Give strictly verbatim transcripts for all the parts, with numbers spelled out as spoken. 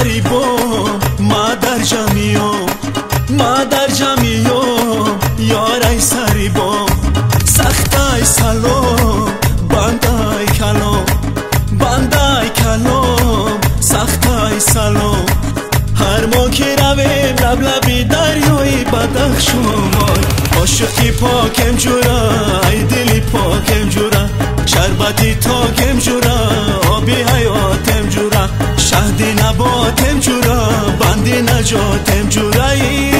سری بوم ما در جمعیوم ما در جمعیوم یارای سری بوم سختای سلام بندای کلام بندای کلام سختای سلام هر ما که رویم لب لبی دریای بدخشان عاشقی پاکم جورا ای دلی پاکم جورا شربتی تاکم جورا آبی حیاتم جورا شهدی نباتم جورا بندی نجاتم جورایی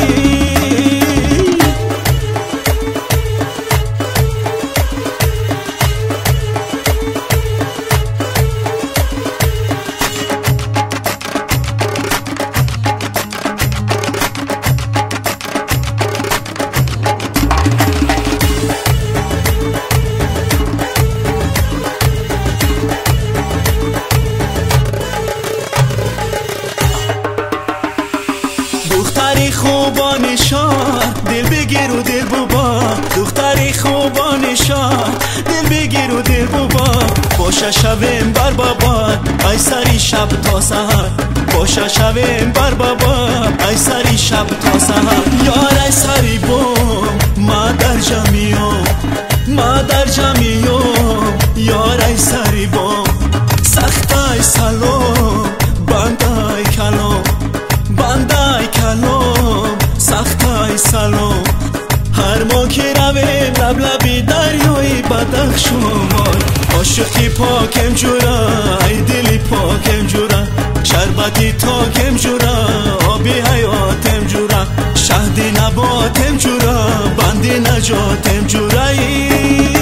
دختری خوبان شهر دل بگیر و دل ببا دختری خوبان شهر دل بگیر و دل ببا باشه شویم بر بابا ای سری شب تا سحر باشه شویم بر بابا ای سری شب تا سحر یار ای سری بوم ما در جمعیوم ما در جمعیوم یار ای سری بوم سختای سلام بندای کلام بندای کلام سختای سلام هر ما که رویم لب لبی دریای بدخشان عاشقی پاکم جورا ای دلی پاکم جورا شربتی تاکم جورا آبی حیاتم جورا شهدی نباتم جورا بندی نجاتم جورایی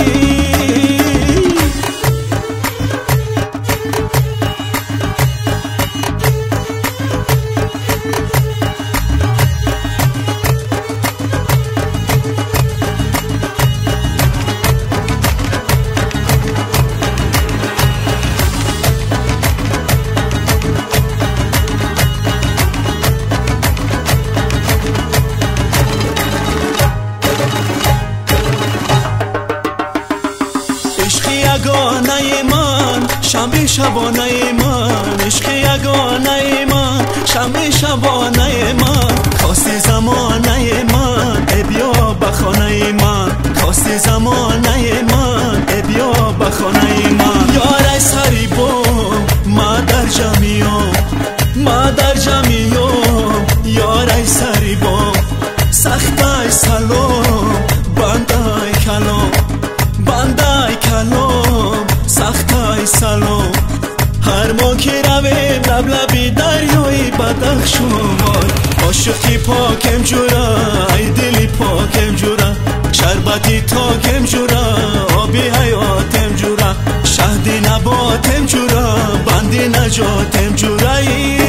یگانه من شمع شبانه من عشق یگانه من شمع شبانه من خواست زمانه من ای بیا بخانه من خواست زمانه من ای بیا بخانه من یار ای سری بوم ما در جمعیوم ما در جمعیوم یار ای سری بوم سختای سلام بندای کلام بندای کلام سختای سلام هر ما که رویم لب لبی دریای بدخشان عاشقی پاکم جورا ای دلی پاکم جورا شربتی تاکم جورا آبی حیاتم جورا شهدی نباتم جورا بندی نجاتم جورایی